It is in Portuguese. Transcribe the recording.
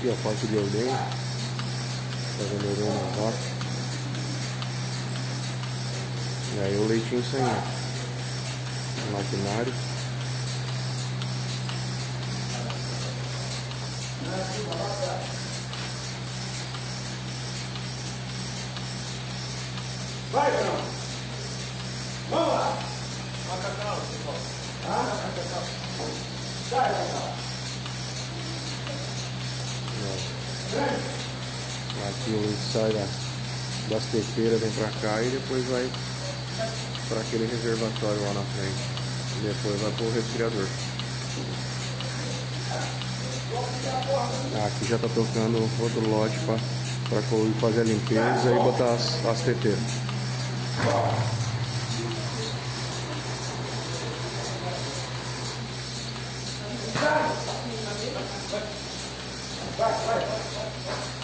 Aqui, ó, parte de ordenha. Fazendo ordenha na vaca. E aí o leitinho saindo. Maquinário. Vai, João! Vamos lá! Macacão, pessoal! Macacão! Sai, Macacão! Aqui o leite sai das teteiras, vem pra cá e depois vai para aquele reservatório lá na frente. E depois vai pro resfriador. Aqui já tá tocando outro lote para fazer a limpeza e botar as teteiras. Vai!